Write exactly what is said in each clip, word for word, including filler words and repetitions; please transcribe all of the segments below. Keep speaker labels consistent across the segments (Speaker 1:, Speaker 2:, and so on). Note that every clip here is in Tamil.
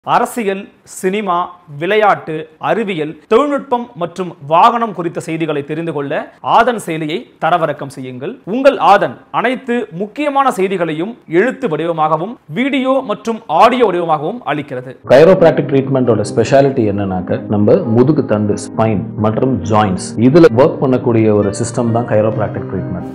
Speaker 1: அரசியல், சினிமா, விளையாட்டு, அறிவியல், தொழில்நுட்பம் மற்றும் வாகனம் குறித்த செய்திகளை தெரிந்து கொள்ள ஆதன் செயலியை தரவிறக்கம் செய்யுங்கள். உங்கள் ஆதன் அனைத்து முக்கியமான செய்திகளையும் எழுத்து வடிவமாகவும் வீடியோ மற்றும் ஆடியோ வடிவமாகவும் அளிக்கிறது.
Speaker 2: Chiropractic ட்ரீட்மெண்டோட ஸ்பெஷாலிட்டி என்னன்னாக்க நம்ம முதுகு தண்டு, ஸ்பைன் மற்றும் ஜாயின்ஸ் இதுல ஒர்க் பண்ணக்கூடிய ஒரு சிஸ்டம் தான் Chiropractic ட்ரீட்மெண்ட்.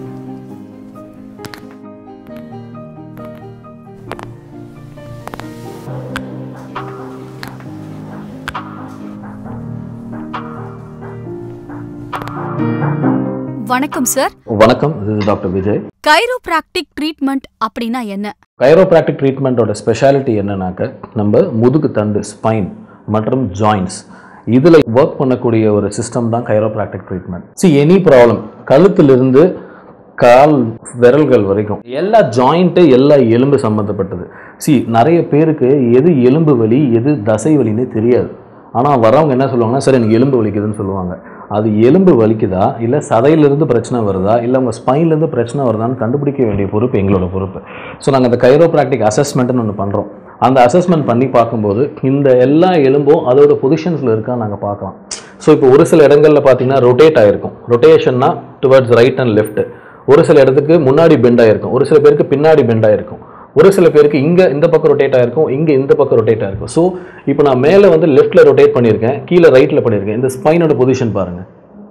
Speaker 3: வணக்கம் சார்.
Speaker 2: வணக்கம், this is doctor Vijay.
Speaker 3: Chiropractic treatment அப்படினா என்ன?
Speaker 2: Chiropractic ட்ரீட்மெண்டோட ஸ்பெஷாலிட்டி என்னன்னாக்க நம்ம முதுகு தண்டு, ஸ்பைன் மற்றும் ஜாயின்ஸ் இதுல ஒர்க் பண்ணக்கூடிய ஒரு சிஸ்டம் தான் Chiropractic treatment. See, any problem கழுத்திலிருந்து கால் விரல்கள் வரைக்கும் எல்லா ஜாயிண்ட்டு, எல்லா எலும்பு சம்மந்தப்பட்டது. சி நிறைய பேருக்கு எது எலும்பு வலி, எது தசை வலின்னு தெரியாது. ஆனால் வரவங்க என்ன சொல்லுவாங்கன்னா, சார் எனக்கு எலும்பு வலிக்குதுன்னு சொல்லுவாங்க. அது எலும்பு வலிக்குதா, இல்லை சதையிலிருந்து பிரச்சனை வருதா, இல்லை உங்கள் ஸ்பைன்லேருந்து பிரச்சனை வருதான்னு கண்டுபிடிக்க வேண்டிய பொறுப்பு எங்களோட பொறுப்பு. ஸோ நாங்கள் அந்த கைரோப்ராக்டிக் அசஸ்மெண்ட்டுன்னு ஒன்று பண்ணுறோம். அந்த அசஸ்மெண்ட் பண்ணி பார்க்கும்போது இந்த எல்லா எலும்பும் அதோட பொசிஷன்ஸில் இருக்கான்னு நாங்கள் பார்க்கலாம். ஸோ இப்போ ஒரு சில இடங்களில் பார்த்தீங்கன்னா ரொட்டேட் ஆகிருக்கும். ரொட்டேஷன்னா டுவர்ட்ஸ் ரைட் அண்ட் லெஃப்ட். ஒரு சில இடத்துக்கு முன்னாடி பெண்ட் ஆகிருக்கும், ஒரு சில பேருக்கு பின்னாடி பெண்ட் ஆகிருக்கும், ஒரு சில பேருக்கு இங்கே இந்த பக்கம் ரொட்டேட் ஆகிருக்கும், இங்கே இந்த பக்கம் ரொட்டேட் ஆகிருக்கும். ஸோ இப்போ நான் மேலே வந்து லெஃப்ட்டில் ரொட்டேட் பண்ணியிருக்கேன், கீழே ரைட்டில் பண்ணியிருக்கேன். இந்த ஸ்பைனோட பொசிஷன் பாருங்கள்.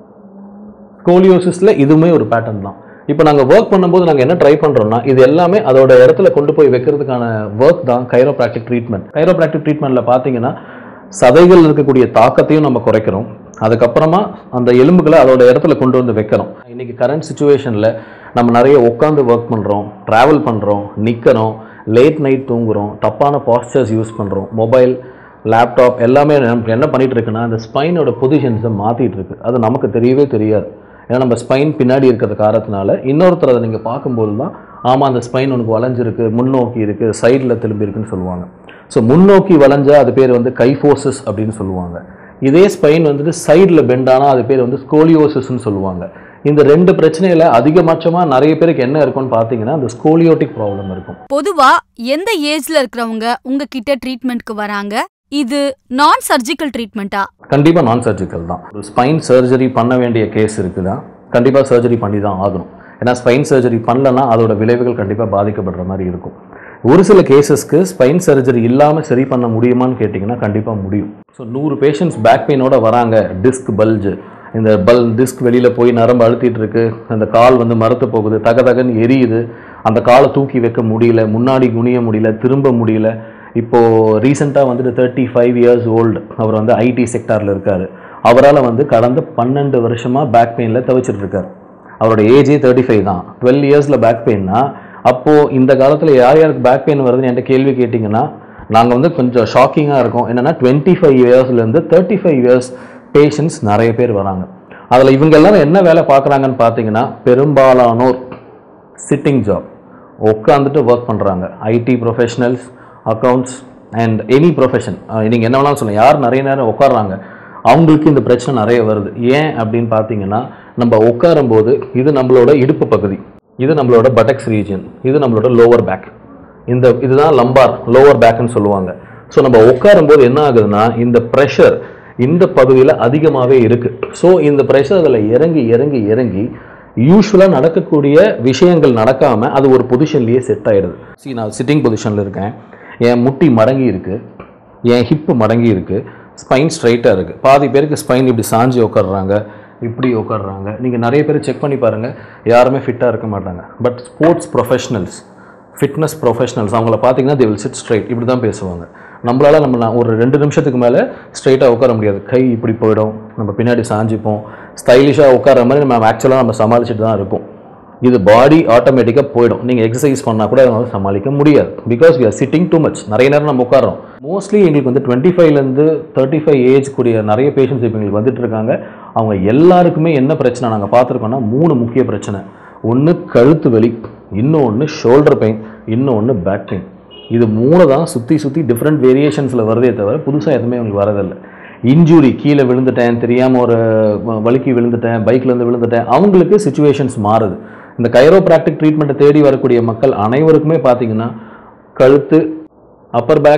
Speaker 2: ஸ்கோலியோசிஸில் இதுவுமே ஒரு பேட்டர்ன் தான். இப்போ நாங்கள் ஒர்க் பண்ணும்போது நாங்கள் என்ன ட்ரை பண்ணுறோம்னா, இது எல்லாமே அதோட இடத்துல கொண்டு போய் வைக்கிறதுக்கான ஒர்க் தான் கைரோப்ராக்டிக் ட்ரீட்மெண்ட். கைரோப்ராக்டிக் ட்ரீட்மெண்ட்டில் பார்த்தீங்கன்னா சதைகள் இருக்கக்கூடிய தாக்கத்தையும் நம்ம குறைக்கிறோம். அதுக்கப்புறமா அந்த எலும்புகளை அதோட இடத்துல கொண்டு வந்து வைக்கிறோம். இன்றைக்கி கரண்ட் சுச்சுவேஷனில் நம்ம நிறைய உட்காந்து ஒர்க் பண்ணுறோம், ட்ராவல் பண்ணுறோம், நிற்கிறோம், லேட் நைட் தூங்குகிறோம், தப்பான பாஸ்டர்ஸ் யூஸ் பண்ணுறோம், மொபைல், லேப்டாப் எல்லாமே நமக்கு என்ன பண்ணிகிட்டு இருக்குன்னா அந்த ஸ்பைனோட பொசிஷன்ஸை மாற்றிட்டு இருக்கு. அது நமக்கு தெரியவே தெரியாது. ஏன்னா நம்ம ஸ்பைன் பின்னாடி இருக்கிற காரணத்தினால இன்னொருத்தர் அதை நீங்கள் பார்க்கும்போது தான், ஆமாம் அந்த ஸ்பைன் உனக்கு வளைஞ்சிருக்கு, முன்னோக்கி இருக்குது, சைடில் திரும்பி இருக்குன்னு சொல்லுவாங்க. ஸோ முன்னோக்கி வளைஞ்சால் அது பேர் வந்து கைஃபோசிஸ் அப்படின்னு சொல்லுவாங்க. இதே ஸ்பைன் வந்துட்டு சைடில் பெண்டானால் அது பேர் வந்து ஸ்கோலியோசிஸ்ன்னு சொல்லுவாங்க. இந்த ரெண்டு பிரச்சனையில் அதிகபட்சமாக நிறைய பேருக்கு என்ன இருக்கும்னு பார்த்தீங்கன்னா அந்த ஸ்கோலியோட்டிக் ப்ராப்ளம் இருக்கும்.
Speaker 3: பொதுவாக எந்த ஏஜில் இருக்கிறவங்க உங்ககிட்ட ட்ரீட்மெண்ட்க்கு வராங்க? இது நான் சர்ஜிக்கல் ட்ரீட்மெண்ட்டா? கண்டிப்பாக நான் சர்ஜிக்கல் தான். ஒரு ஸ்பைன் சர்ஜரி பண்ண வேண்டிய கேஸ் இருக்குதா, கண்டிப்பாக சர்ஜரி பண்ணி தான் ஆகணும். ஏன்னா ஸ்பைன் சர்ஜரி பண்ணலன்னா அதோட விளைவுகள் கண்டிப்பாக பாதிக்கப்படுற மாதிரி இருக்கும். ஒரு சில கேசஸ்க்கு ஸ்பைன் சர்ஜரி இல்லாமல் சரி பண்ண முடியுமான்னு கேட்டிங்கன்னா கண்டிப்பாக முடியும். ஸோ நூறு பேஷண்ட்ஸ் பேக் பெயினோட வராங்க, டிஸ்க் பல்ஜு, இந்த பல் டிஸ்க் வெளியில் போய் நரம்பு அழுத்திட்டு இருக்கு, அந்த கால் வந்து மரத்து போகுது, தக தகன்னு எரியுது, அந்த காலை தூக்கி வைக்க முடியல, முன்னாடி குனிய முடியல, திரும்ப முடியல. இப்போது ரீசெண்டாக வந்துட்டு தேர்ட்டி ஃபைவ் இயர்ஸ் ஓல்டு அவர் வந்து ஐடி செக்டாரில் இருக்கார். அவரால் வந்து கடந்த பன்னெண்டு வருஷமாக பேக் பெயினில் தவிச்சிட்டு இருக்கார். அவரோட ஏஜே தேர்ட்டி ஃபைவ் தான். டுவெல் இயர்ஸில் பேக் பெயின்னா அப்போது இந்த காலத்தில் யார் யாருக்கு பேக் பெயின் வருதுன்னு என்கிட்ட கேள்வி கேட்டிங்கன்னா நாங்கள் வந்து கொஞ்சம் ஷாக்கிங்காக இருக்கும். என்னென்னா டுவெண்ட்டி ஃபைவ் இயர்ஸ்லேருந்து தேர்ட்டி ஃபைவ் இயர்ஸ் பேஷண்ட்ஸ் நிறைய பேர் வராங்க. அதில் இவங்க எல்லாரும் என்ன வேலை பார்க்குறாங்கன்னு பார்த்தீங்கன்னா பெரும்பாலானோர் சிட்டிங் ஜாப், உட்காந்துட்டு ஒர்க் பண்ணுறாங்க. IT professionals, accounts and any profession, நீங்கள் என்ன வேணாலும் சொல்லுங்கள், யார் நிறைய நேரம் உட்காடுறாங்க அவங்களுக்கு இந்த பிரச்சனை நிறைய வருது. ஏன் அப்படின்னு பார்த்தீங்கன்னா நம்ம உட்காரும்போது இது நம்மளோட இடுப்பு பகுதி, இது நம்மளோட பட்டக்ஸ் ரீஜன், இது நம்மளோட லோவர் பேக், இந்த இதுதான் லம்பார் லோவர் பேக்னு சொல்லுவாங்க. ஸோ நம்ம உட்காரும்போது என்ன ஆகுதுன்னா இந்த ப்ரெஷர் இந்த பகுதியில் அதிகமாகவே இருக்குது. ஸோ இந்த ப்ரெஷர் அதில் இறங்கி இறங்கி இறங்கி யூஸ்வலாக நடக்கக்கூடிய விஷயங்கள் நடக்காமல் அது ஒரு பொசிஷன்லேயே செட் ஆகிடுது. சி நான் சிட்டிங் பொசிஷனில் இருக்கேன், என் முட்டி மடங்கி இருக்குது, என் ஹிப்பு மடங்கி இருக்குது, ஸ்பைன் ஸ்ட்ரைட்டாக இருக்குது. பாதி பேருக்கு ஸ்பைன் இப்படி சாஞ்சி உட்காடுறாங்க, இப்படி உட்காடுறாங்க. நீங்கள் நிறைய பேர் செக் பண்ணி பாருங்கள், யாருமே ஃபிட்டாக இருக்க மாட்டாங்க. But sports professionals, fitness professionals அவங்கள பார்த்தீங்கன்னா they will sit straight, இப்படி தான் பேசுவாங்க. நம்மளால் நம்ம ஒரு ரெண்டு நிமிஷத்துக்கு மேலே ஸ்ட்ரைட்டாக உட்கார முடியாது. கை இப்படி போயிடும், நம்ம பின்னாடி சாஞ்சிப்போம், ஸ்டைலிஷாக உட்கார மாதிரி நம்ம ஆக்சுவலாக நம்ம சமாளிச்சுட்டு தான் இருப்போம். இது பாடி ஆட்டோமேட்டிக்காக போயிடும். நீங்கள் எக்ஸசைஸ் பண்ணால் கூட அதனால சமாளிக்க முடியாது. Because we are sitting too much. நிறைய நேரம் நம்ம உட்காரோம். மோஸ்ட்லி எங்களுக்கு வந்து டுவெண்ட்டி ஃபைவ்லேருந்து தேர்ட்டி ஃபைவ் ஏஜ் கூடிய நிறைய பேஷண்ட்ஸ் இப்போ எங்களுக்கு வந்துட்டு இருக்காங்க. அவங்க எல்லாருக்குமே என்ன பிரச்சனை நாங்கள் பார்த்துருக்கோன்னா மூணு முக்கிய பிரச்சனை. ஒன்று கழுத்து வலி, இன்னொன்று ஷோல்டர் பெயின், இன்னொன்று பேக் பெயின். இது மூணு தான் சுற்றி சுற்றி டிஃப்ரெண்ட் வேரியேஷன்ஸில் வருதே தவிர புதுசாக எதுவுமே அவங்களுக்கு வரதில்லை. இன்ஜூரி, கீழே விழுந்துட்டேன், தெரியாமல் ஒரு வலிக்கு விழுந்துட்டேன், பைக்லேருந்து விழுந்துட்டேன், அவங்களுக்கு சுச்சுவேஷன்ஸ் மாறுது. இந்த கைரோப்ராக்டிக் ட்ரீட்மெண்ட்டை தேடி வரக்கூடிய மக்கள் அனைவருக்குமே பார்த்தீங்கன்னா கழுத்து, அப்பர் பேக்,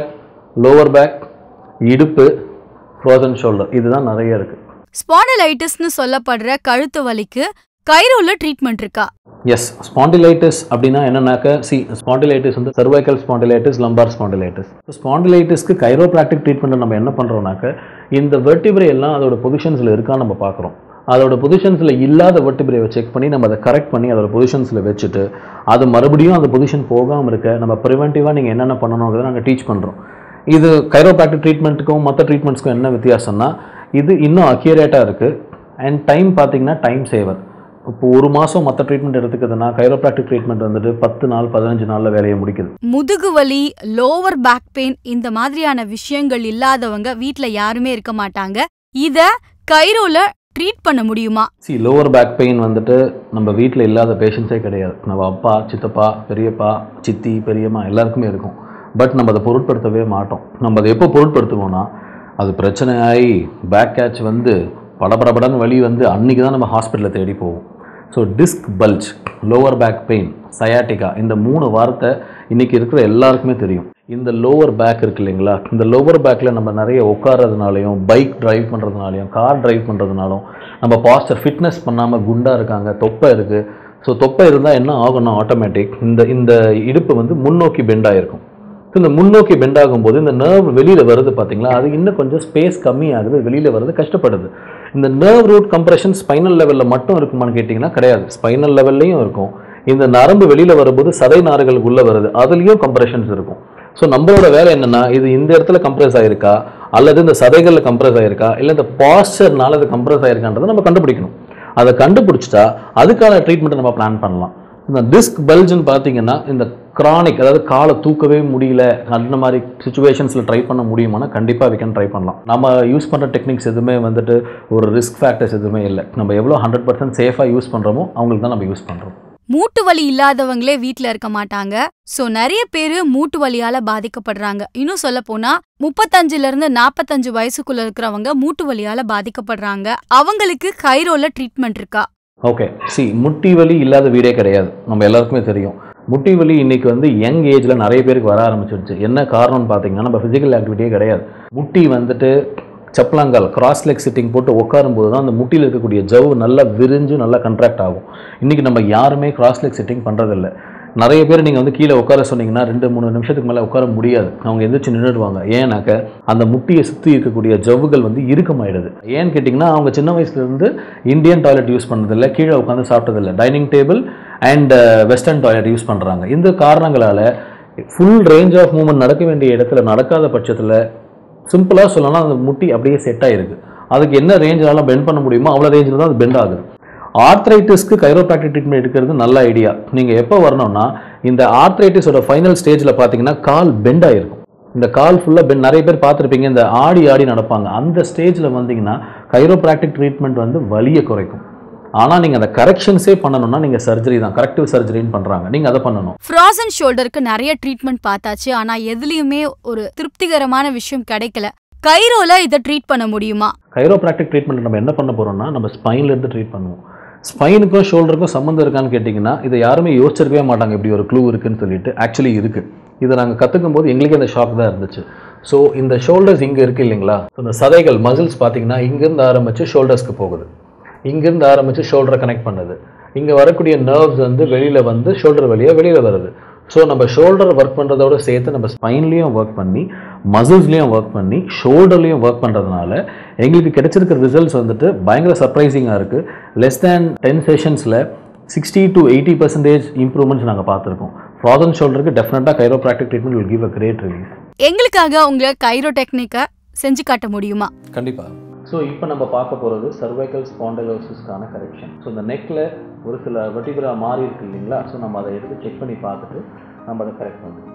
Speaker 2: லோவர் பேக், இடுப்பு, ஃப்ரோசன் ஷோல்டர், இதுதான் நிறைய இருக்கு.
Speaker 3: ஸ்பாண்டிலைட்டிஸ்னு சொல்லப்படுற கழுத்து வலிக்கு கைரோல ட்ரீட்மெண்ட் இருக்கா?
Speaker 2: எஸ், ஸ்பாண்டிலைட்டிஸ் அப்படின்னா என்னன்னாக்க, சி ஸ்பாண்டிலைட்டிஸ் வந்து சர்வைக்கல் ஸ்பாண்டிலைட்டிஸ், லம்பார் ஸ்பாண்டிலைட்டிஸ். ஸ்பாண்டிலைட்டிஸ்க்கு கைரோப்ராக்டிக் ட்ரீட்மெண்ட் நம்ம என்ன பண்ணுறோம்னாக்க, இந்த வெர்டிபிரே எல்லாம் அதோட பொசிஷன்ஸில் இருக்கான்னு நம்ம பார்க்குறோம். அதோட பொசிஷன்ஸில் இல்லாத வெர்டிபிரேவை செக் பண்ணி நம்ம அதை கரெக்ட் பண்ணி அதோட பொசிஷன்ஸில் வச்சுட்டு அது மறுபடியும் அந்த பொசிஷன் போகாமல் இருக்க நம்ம ப்ரிவென்டிவாக நீங்கள் என்னென்ன பண்ணணுங்கிறத நாங்கள் டீச் பண்ணுறோம். இது கைரோப்ராக்டிக் ட்ரீட்மெண்ட்டுக்கும் மற்ற ட்ரீட்மெண்ட்ஸ்க்கும் என்ன வித்தியாசம்னா, இது இன்னும் அக்யூரேட்டாக இருக்குது. அண்ட் டைம் பார்த்தீங்கன்னா டைம் சேவர். இப்போ ஒரு மாதம் மற்ற ட்ரீட்மெண்ட் எடுத்துக்கிறதுனா கைரோப்ராக்டிக் ட்ரீட்மெண்ட் வந்துட்டு பத்து நாள் பதினஞ்சு நாளில் வேலையை முடிக்குது.
Speaker 3: முதுகு வலி, லோவர் பேக் பெயின் இந்த மாதிரியான விஷயங்கள் இல்லாதவங்க வீட்டில் யாருமே இருக்க மாட்டாங்க. இதை கைரோல ட்ரீட் பண்ண முடியுமா?
Speaker 2: சி லோவர் பேக் பெயின் வந்துட்டு நம்ம வீட்டில் இல்லாத பேஷண்ட்ஸே கிடையாது. நம்ம அப்பா, சித்தப்பா, பெரியப்பா, சித்தி, பெரியம்மா எல்லாருக்குமே இருக்கும். பட் நம்ம அதை பொருட்படுத்தவே மாட்டோம். நம்ம அதை எப்போ பொருட்படுத்துவோம்னா, அது பிரச்சனை ஆகி பேக் கேட்ச் வந்து படபடபடன்னு வலி வந்து அன்றைக்கி தான் நம்ம ஹாஸ்பிட்டலில் தேடி போவோம். So disc bulge, lower back pain, sciatica, இந்த மூணு வார்த்தை இன்றைக்கி இருக்கிற எல்லாருக்குமே தெரியும். இந்த லோவர் பேக் இருக்கு இல்லைங்களா, இந்த லோவர் பேக்கில் நம்ம நிறைய உட்காரதுனாலையும், பைக் டிரைவ் பண்ணுறதுனாலையும், கார் டிரைவ் பண்ணுறதுனாலும் நம்ம பாஸ்டர் ஃபிட்னஸ் பண்ணாமல் குண்டாக இருக்காங்க, தொப்பை இருக்குது. ஸோ தொப்பை இருந்தால் என்ன ஆகணும், ஆட்டோமேட்டிக் இந்த இந்த இடுப்பு வந்து முன்னோக்கி பெண்டாகிருக்கும். ஸோ இந்த முன்னோக்கி பெண்ட் ஆகும்போது இந்த நர்வ் வெளியில் வருது பார்த்தீங்களா, அது இன்னும் கொஞ்சம் ஸ்பேஸ் கம்மியாகுது, வெளியில் வருது, கஷ்டப்படுது. இந்த நர்வ் ரூட் கம்ப்ரெஷன் ஸ்பைனல் லெவலில் மட்டும் இருக்குமான்னு கேட்டிங்கன்னா கிடையாது, ஸ்பைனல் லெவல்லையும் இருக்கும். இந்த நரம்பு வெளியில் வரும்போது சதை நார்களுக்குள்ளே வருது, அதுலேயும் கம்ப்ரெஷன்ஸ் இருக்கும். ஸோ நம்மளோட வேலை என்னென்னா, இது இந்த இடத்துல கம்ப்ரெஸ் ஆகிருக்கா அல்லது இந்த சதைகளில் கம்ப்ரெஸ் ஆகிருக்கா இல்லை இந்த பாஸ்டர்னால அது கம்ப்ரெஸ் ஆகிருக்கான்றதை நம்ம கண்டுபிடிக்கணும். அதை கண்டுபிடிச்சிட்டா அதுக்கான ட்ரீட்மெண்ட்டை நம்ம பிளான் பண்ணலாம். இந்த டிஸ்க் பல்ஜுன்னு பார்த்தீங்கன்னா, இந்த கிரானிக், அதாவது காலை தூக்கவே முடியல அந்த மாதிரி சுச்சுவேஷன்ஸில் ட்ரை பண்ண முடியுமானா கண்டிப்பாக வி கேன் ட்ரை பண்ணலாம். நம்ம யூஸ் பண்ணுற டெக்னிக்ஸ் எதுவுமே வந்துட்டு ஒரு ரிஸ்க் ஃபேக்டர்ஸ் எதுவுமே இல்லை. நம்ம எவ்வளோ ஹண்ட்ரட் பர்சன்ட் சேஃபாக யூஸ் பண்ணுறோமோ அவங்களுக்கு தான் நம்ம யூஸ் பண்ணுறோம்.
Speaker 3: மூட்டு வலி இல்லாதவங்களே வீட்டில் இருக்க மாட்டாங்க. ஸோ நிறைய பேர் மூட்டு வலியால் பாதிக்கப்படுறாங்க. இன்னும் சொல்ல போனா முப்பத்தஞ்சுலேருந்து நாற்பத்தஞ்சு வயசுக்குள்ள இருக்கிறவங்க மூட்டு வலியால் பாதிக்கப்படுறாங்க. அவங்களுக்கு கைரோல ட்ரீட்மெண்ட் இருக்கா?
Speaker 2: ஓகே, சி முட்டி வலி இல்லாத வீடே கிடையாது, நம்ம எல்லாருக்குமே தெரியும். முட்டி வலி இன்னைக்கு வந்து யங் ஏஜில் நிறைய பேருக்கு வர ஆரம்பிச்சிருச்சு. என்ன காரணம்னு பார்த்தீங்கன்னா, நம்ம ஃபிசிக்கல் ஆக்டிவிட்டியே கிடையாது. முட்டி வந்துட்டு சப்பலாங்கால், கிராஸ் லெக் சிட்டிங் போட்டு உட்காரும்போது தான் அந்த முட்டியில் இருக்கக்கூடிய ஜவ்வு நல்லா விரிஞ்சு நல்லா கண்ட்ராக்ட் ஆகும். இன்றைக்கி நம்ம யாருமே கிராஸ் லெக் சிட்டிங் பண்ணுறதில்ல. நிறைய பேர் நீங்கள் வந்து கீழே உட்கார சொன்னீங்கன்னா ரெண்டு மூணு நிமிஷத்துக்கு மேலே உட்கார முடியாது, அவங்க எந்திரிச்சு நின்றுடுவாங்க. ஏன்னாக்க அந்த முட்டியை சுற்றி இருக்கக்கூடிய ஜவ்வுகள் வந்து இறுக்கமாயிடுது. ஏன்னு கேட்டிங்கன்னா, அவங்க சின்ன வயசுலேருந்து இந்தியன் டாய்லெட் யூஸ் பண்ணதில்லை, கீழே உட்காந்து சாப்பிட்டதில்லை, dining table and western toilet use பண்ணுறாங்க. இந்த காரணங்களால் ஃபுல் ரேஞ்ச் ஆஃப் மூவ்மெண்ட் நடக்க வேண்டிய இடத்துல நடக்காத பட்சத்தில் சிம்பிளாக சொல்லலாம் அந்த முட்டி அப்படியே செட் ஆகிருக்கு. அதுக்கு என்ன ரேஞ்சாலும் பெண்ட் பண்ண முடியுமோ அவ்வளோ ரேஞ்சில் தான் அது பெண்ட் ஆகுது. ஆர்த்ரைட்டிஸ்க்கு கைரோப்ராக்டிக் ட்ரீட்மெண்ட் எடுக்கிறது நல்ல ஐடியா. நீங்கள் எப்போ வரணும்னா, இந்த ஆர்த்ரைட்டிஸோட ஃபைனல் ஸ்டேஜில் பார்த்தீங்கன்னா கால் பெண்ட் ஆகிருக்கும். இந்த கால் ஃபுல்லாக பெண்ட், நிறைய பேர் பார்த்துருப்பீங்க, இந்த ஆடி ஆடி நடப்பாங்க. அந்த ஸ்டேஜில் வந்தீங்கன்னா கைரோப்ராக்டிக் ட்ரீட்மெண்ட் வந்து வலியை குறைக்கும். ஆனால் நீங்கள் அந்த கரெக்ஷன்ஸே பண்ணணும்னா நீங்கள் சர்ஜரி தான், கரெக்டிவ் சர்ஜரின்னு பண்ணுறாங்க, நீங்கள் அதை பண்ணணும்.
Speaker 3: ஃப்ராசன் ஷோல்டருக்கு நிறைய ட்ரீட்மெண்ட் பார்த்தாச்சு, ஆனால் எதுலேயுமே ஒரு திருப்திகரமான விஷயம் கிடைக்கல. கைரோல இதை ட்ரீட் பண்ண முடியுமா?
Speaker 2: கைரோப்ராக்டிக் ட்ரீட்மெண்ட் நம்ம என்ன பண்ண போகிறோம்னா, நம்ம ஸ்பைன்லேருந்து ட்ரீட் பண்ணுவோம். ஸ்பைனுக்கும் ஷோல்டருக்கும் சம்மந்தம் இருக்கான்னு கேட்டிங்கன்னா, இதை யாருமே யோசிச்சிருக்கவே மாட்டாங்க இப்படி ஒரு க்ளூ இருக்குன்னு சொல்லிட்டு. ஆக்சுவலி இருக்குது. இதை நாங்கள் கற்றுக்கும் போது எங்களுக்கே அந்த ஷாக் தான் இருந்துச்சு. ஸோ இந்த ஷோல்டர்ஸ் இங்கே இருக்குது இல்லைங்களா, இந்த சதைகள் மசில்ஸ் பார்த்தீங்கன்னா இங்கேருந்து ஆரம்பித்து ஷோல்டர்ஸ்க்கு போகுது, இங்கேருந்து ஆரம்பித்து ஷோல்டரை கனெக்ட் பண்ணுது. இங்கே வரக்கூடிய நர்வ்ஸ் வந்து வெளியில் வந்து ஷோல்டர் வழியாக வெளியில் வருது. ஸோ நம்ம ஷோல்டர் ஒர்க் பண்ணுறதோடு சேர்த்து நம்ம ஸ்பைன்லேயும் ஒர்க் பண்ணி, மசில்ஸ்லேயும் ஒர்க் பண்ணி, ஷோல்டர்லேயும் ஒர்க் பண்ணுறதுனால எங்களுக்கு கிடைச்சிருக்கிற ரிசல்ட்ஸ் வந்துட்டு பயங்கர சர்ப்ரைசிங்காக இருக்குது. லெஸ் தேன் டென் செஷன்ஸில் sixty to eighty percentage improvements நாங்கள் பார்த்துருக்கோம். ஃப்ராசன் ஷோல்டருக்கு டெஃபினட்டாக chiropractic treatment will give a great relief.
Speaker 3: எங்களுக்காக உங்களை கைரோ டெக்னிக்கை செஞ்சு காட்ட முடியுமா?
Speaker 2: கண்டிப்பாக. ஸோ இப்போ நம்ம பார்க்க போகிறது சர்வைக்கல் ஸ்பாண்டிலோசிஸ்க்கான கரெக்ஷன். ஸோ இந்த நெக்கில் ஒரு சில வெர்டிபிரா மாறி இருக்கு இல்லைங்களா, ஸோ நம்ம அதை எடுத்து செக் பண்ணி பார்த்துட்டு நம்ம அதை கரெக்ட் பண்ணுவோம்.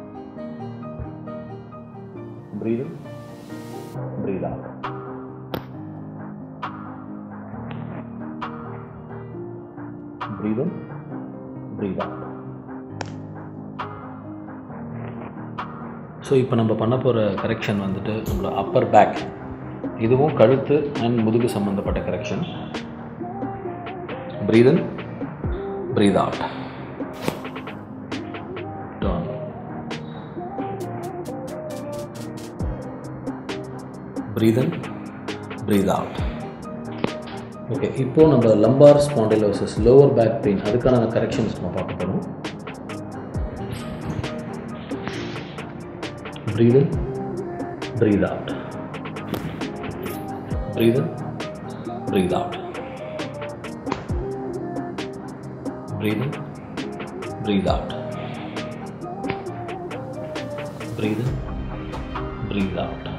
Speaker 2: Breathe in, breathe out. Breathe in, breathe out. So இப்போ நம்ம பண்ண போகிற கரெக்ஷன் வந்துட்டு நம்மளோட அப்பர் பேக், இதுவும் கழுத்து அண்ட் முதுகு சம்பந்தப்பட்ட correction. Breathe in, breathe out. Turn. breathe in, breathe out. Okay, இப்போது நம்ம lumbar spondylosis lower back pain அதுக்கான கரெக்ஷன்ஸ் நம்ம பார்க்க போகிறோம். breathe in, breathe out. breathe in, breathe out. breathe in, breathe out. breathe in, breathe out.